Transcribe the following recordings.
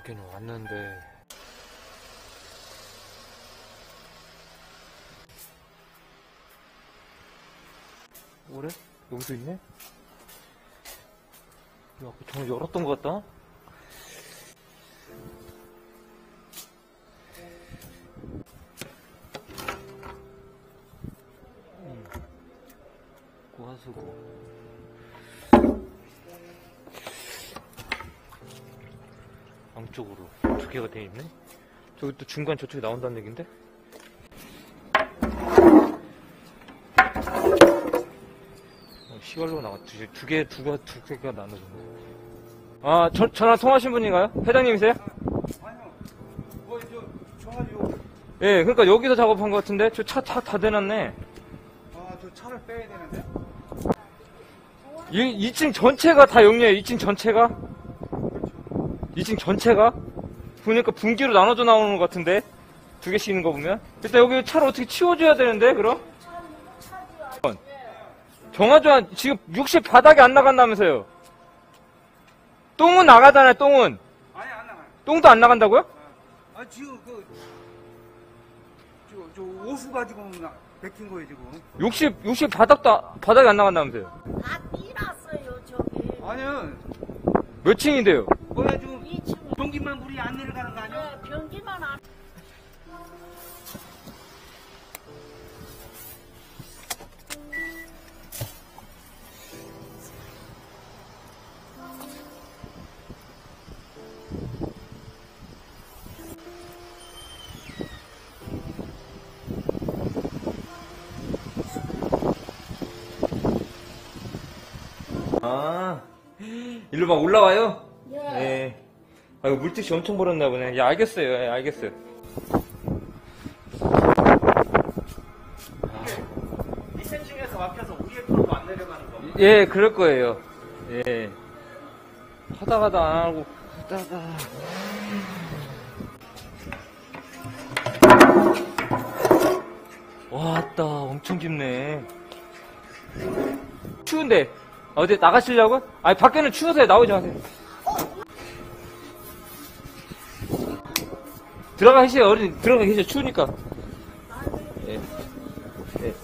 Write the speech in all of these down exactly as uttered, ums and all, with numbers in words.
밖에는 왔는데 뭐래? 여기도 있네? 야, 정말 열었던 것 같다? 음. 고하수구 양쪽으로 두 개가 돼 있네? 저기 또 중간 저쪽에 나온다는 얘긴데? 어, 시갈로 나왔지. 두 개, 두 개, 두 개가 나눠졌네. 아, 저, 전화 통화하신 분인가요? 회장님이세요? 아니요. 뭐, 저, 저가지고. 예, 그러니까 여기서 작업한 것 같은데? 저 차, 차 다 대놨네. 아, 저 차를 빼야 되는데? 이, 이 층 전체가 다 역류해요, 이 층 전체가? 그렇죠. 이 층 전체가? 보니까 분기로 나눠져 나오는 것 같은데? 두 개씩 있는 거 보면? 일단 여기 차를 어떻게 치워줘야 되는데, 그럼? 정화조한 지금 육십 바닥에 안 나간다면서요? 똥은 나가잖아요, 똥은. 아니, 안 나가요. 똥도 안 나간다고요? 아, 지금 그, 저, 저, 오수 가지고 나, 베낀 거예요, 지금. 육십, 육십 바닥도, 바닥에 안 나간다면서요? 다 삐났어요, 저기. 아니요. 몇 층인데요? 뭐야, 지금. 이 층. 변기만 물이 안 내려가는 거 아니야? 네, 변기만 안. 아, 일로 막 올라와요? 예. 네. 아, 이거 물티슈 엄청 버렸나 보네. 예, 알겠어요. 예, 알겠어요. 밑에 층에서 막혀서 위에 쪽으로 안 내려가는 거. 예, 그럴 거예요. 예. 하다가도 안 하고, 하다가. 왔다, 엄청 깊네. 추운데, 어디 나가시려고? 아니, 밖에는 추워서 나오지 마세요. 들어가 계세요, 어린, 들어가 계세요, 추우니까. 예. 예.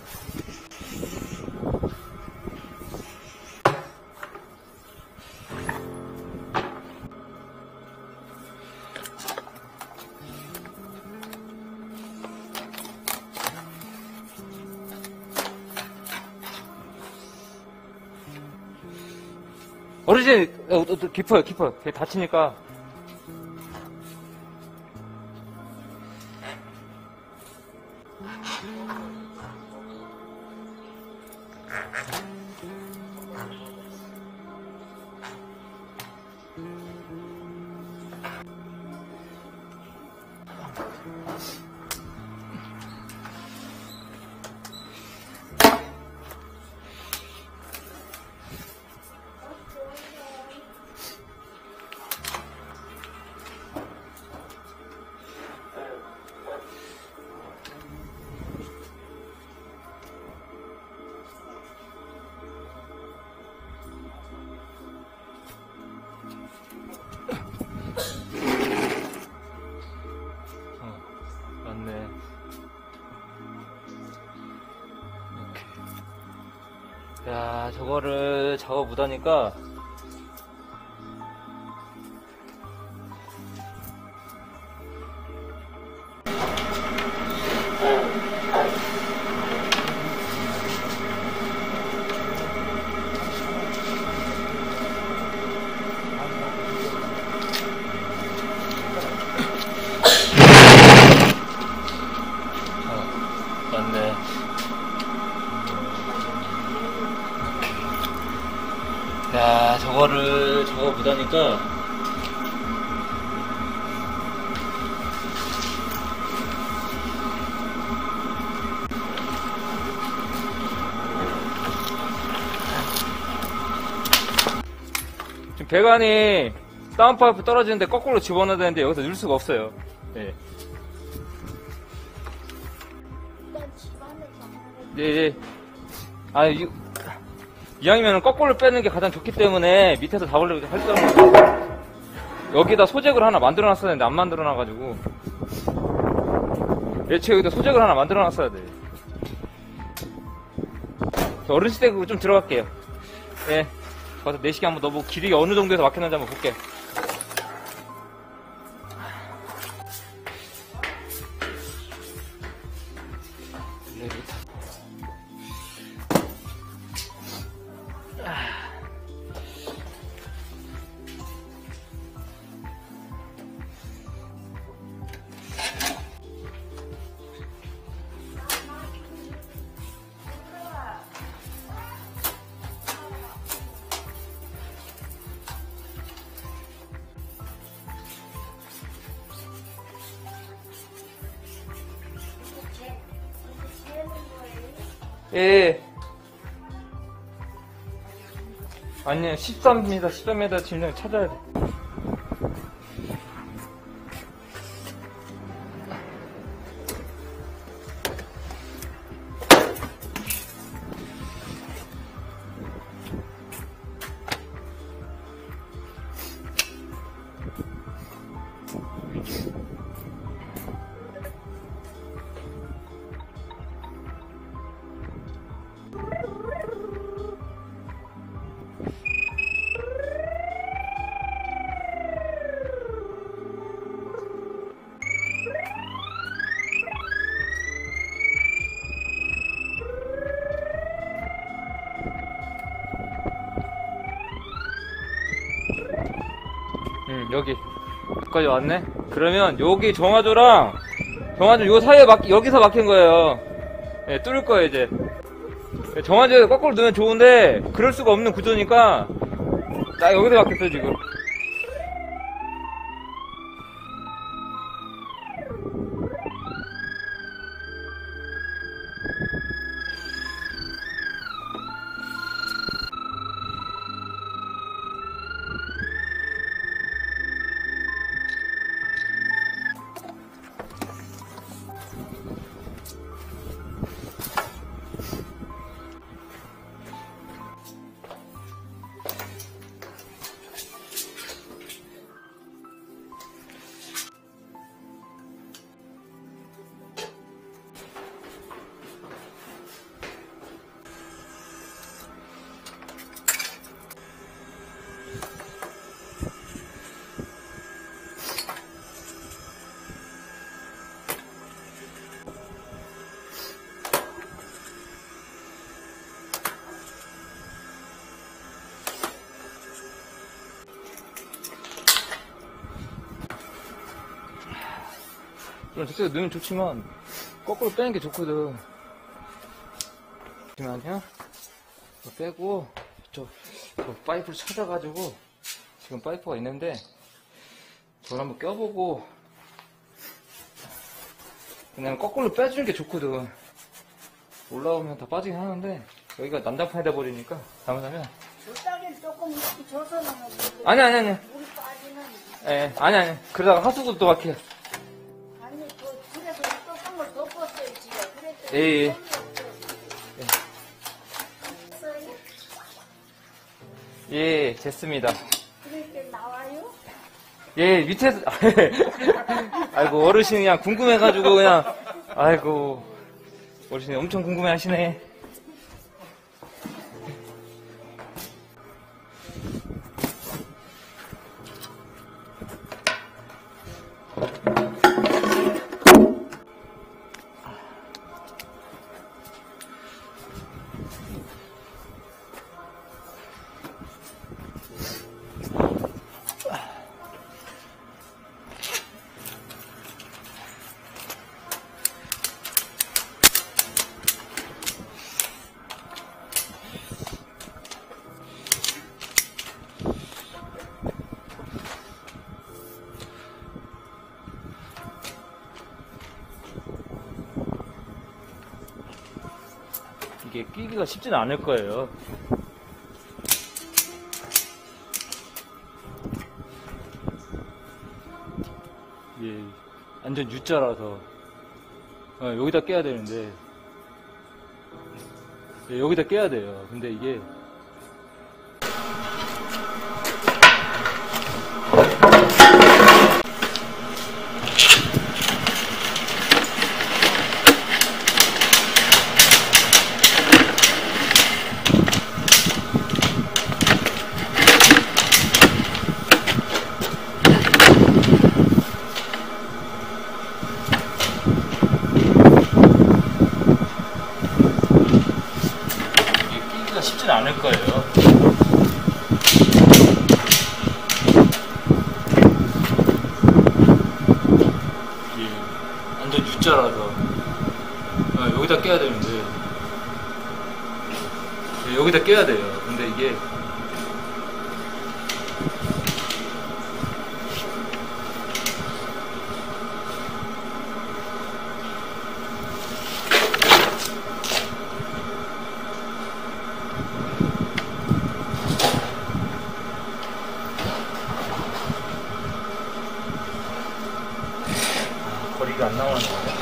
어르신, 어, 어, 어, 깊어요, 깊어요. 다치니까. 맞네. 이렇게. 야, 저거를 작업 못하니까. 맞네. 야, 저거를 저거 못하니까. 지금 배관이 다운파이프 떨어지는데 거꾸로 집어넣어야 되는데 여기서 넣을 수가 없어요. 예. 일단 집안에서 하는 네, 네. 아, 이, 이왕이면 거꾸로 빼는 게 가장 좋기 때문에 밑에서 잡으려고 할 줄 알았는데. 여기다 소잭을 하나 만들어 놨어야 되는데 안 만들어 놔가지고 애초에 여기다 소잭을 하나 만들어 놨어야 돼. 저 어른 시댁으로 좀 들어갈게요. 예. 가서 내시계 한번 넣어보고 길이가 어느 정도에서 막혔는지 한번 볼게. 예. 아니요, 십삼 미터, 십삼 미터 질량 찾아야 돼. 응, 여기. 여기까지 왔네? 그러면 여기 정화조랑 정화조 요 사이에 막, 여기서 막힌 거예요. 예, 뚫을 거예요, 이제. 정화조에 거꾸로 넣으면 좋은데, 그럴 수가 없는 구조니까, 나 여기서 막혔어요, 지금. 물론 저쪽에 넣으면 좋지만 거꾸로 빼는 게 좋거든. 잠시만요. 이거 빼고 저, 저 파이프를 찾아가지고 지금 파이프가 있는데 저걸 한번 껴보고 그냥 거꾸로 빼주는 게 좋거든. 올라오면 다 빠지긴 하는데 여기가 난장판이 돼버리니까 잘못하면 줬다긴 조금 이렇게 줘서 넣으면 아니 아니 아니 물이 빠지는. 예 아니 아니 그러다가 하수구 또 막혀. 아니 그 그래서 조금 걸 덮었어요 지금. 그랬더니 예, 예. 예, 됐습니다. 그렇게 나와요? 예, 밑에서, 아이고, 어르신이 그냥 궁금해가지고, 그냥, 아이고, 어르신이 엄청 궁금해 하시네. 이게 끼기가 쉽지는 않을 거예요. 예, 완전 U자라서 어, 여기다 깨야 되는데 예, 여기다 깨야 돼요. 근데 이게 여기다 껴야 돼요. 근데 이게 거리가 안 나오는 거야.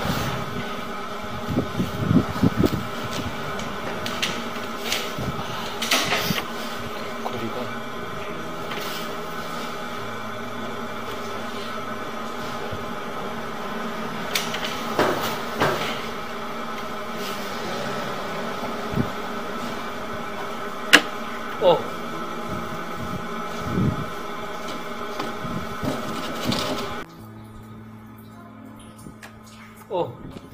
거리가 어 어.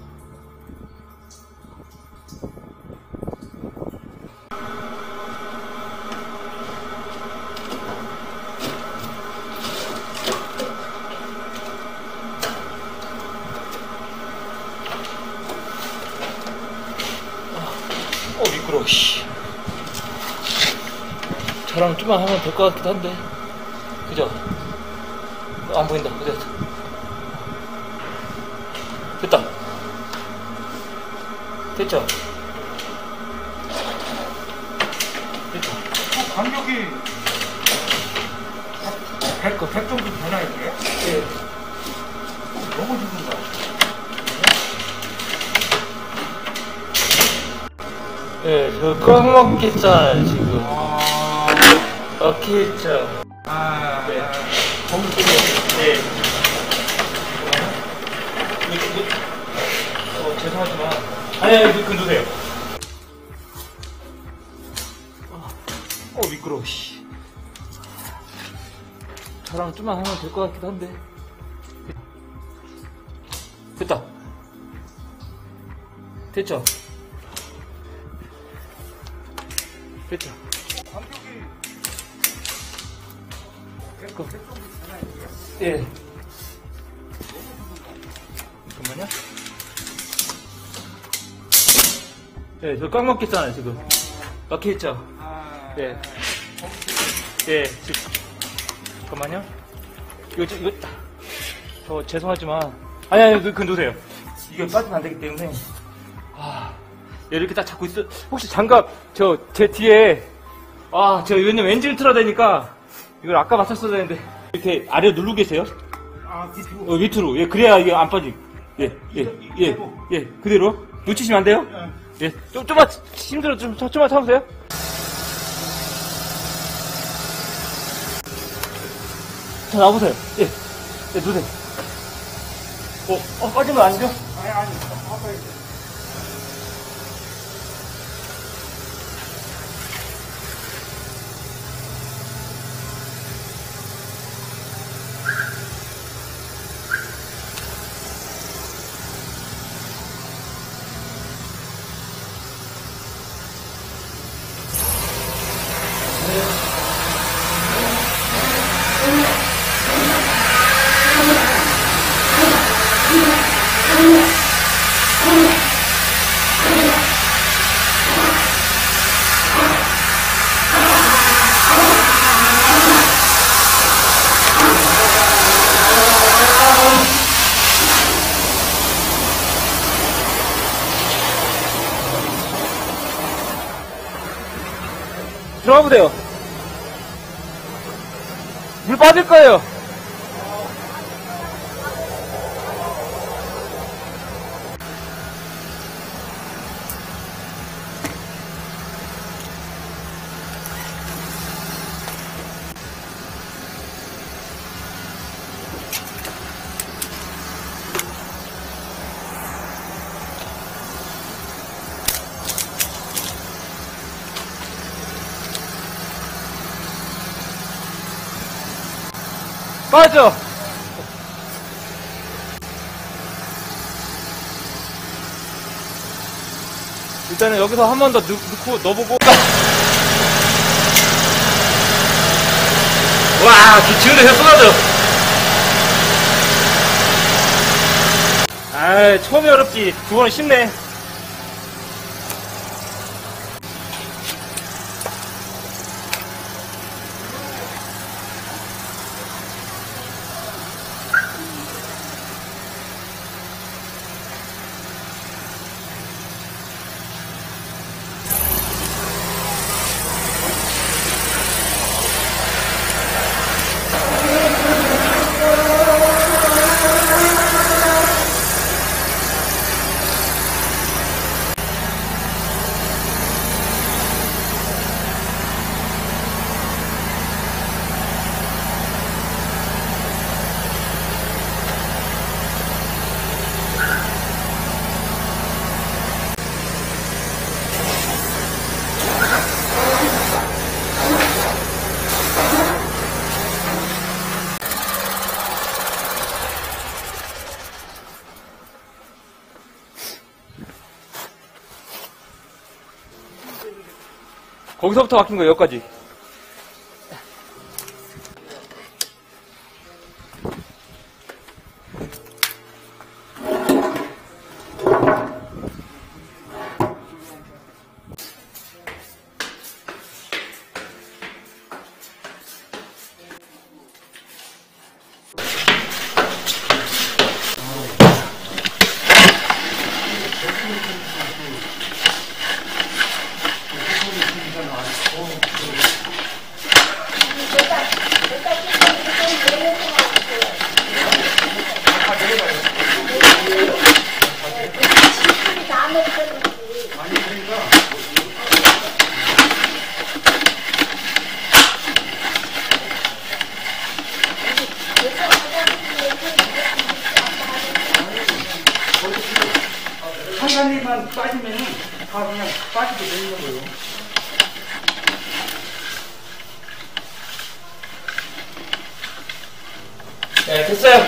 어, 미끄러워, 씨. 저랑 좀만 하면 될 것 같기도 한데. 그죠? 어, 안 보인다. 그죠? 됐다. 됐죠? 됐죠? 어, 간격이 백, 백 정도 되나 이게? 예. 너무 죽은 거야. 예, 저 꽉 먹겠잖아요, 지금. 아, 먹겠죠. 아, 네. 거기 네. 이거, 이거, 어, 죄송하지만. 아니, 아니, 그, 그두세요. 어, 미끄러워, 씨. 저랑 좀만 하면 될 것 같기도 한데. 됐다. 됐죠? 됐죠? 간격이 백, 백 그, 정도 되나 이게? 예. 잠깐만요. 예, 저 꽉 먹겠잖아요, 지금. 막혀있죠? 아, 예. 예, 지금. 잠깐만요. 이거, 저, 이거, 저, 죄송하지만. 아니, 아니, 그, 그, 놓으세요. 이게 빠지면 안 되기 때문에. 아, 얘 이렇게 딱 잡고 있어. 혹시 장갑, 저, 제 뒤에. 아, 저, 왜냐면 엔진을 틀어야 되니까. 이걸 아까 맞췄어야 되는데. 이렇게 아래 누르고 계세요? 아, 뒤로. 어, 밑으로. 예, 그래야 이게 안 빠짐. 예, 예, 예, 예, 그대로. 놓치시면 안 돼요? 예, 좀, 좀만 힘들어, 좀, 좀만 참으세요. 자, 나와보세요. 예, 예, 놓으세요. 어, 어, 빠지면 아니죠? 아니, 아니, 아까 이제. 들어가 보세요. 물 빠질 거예요. 빠져. 일단은 여기서 한 번 더 넣고 넣어보고. 와, 기치운데 그냥 쏟아져. 아이, 처음이 어렵지. 두 번은 쉽네. 거기서부터 막힌 거예요, 여기까지. 한간이만 빠지면은 다 그냥 빠지게 되는 거예요. 네, 됐어요.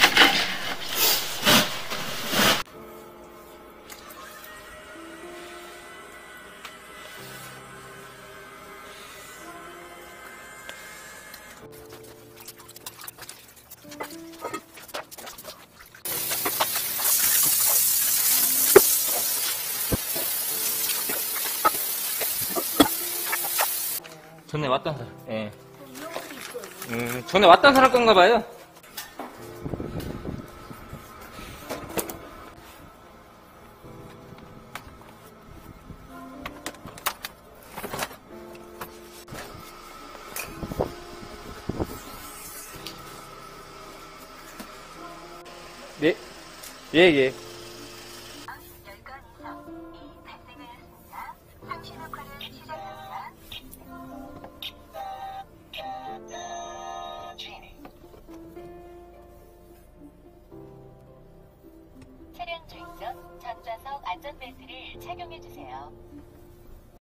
전에 왔던 사람, 예. 음, 전에 왔던 사람 건가 봐요. 네, 예, 예.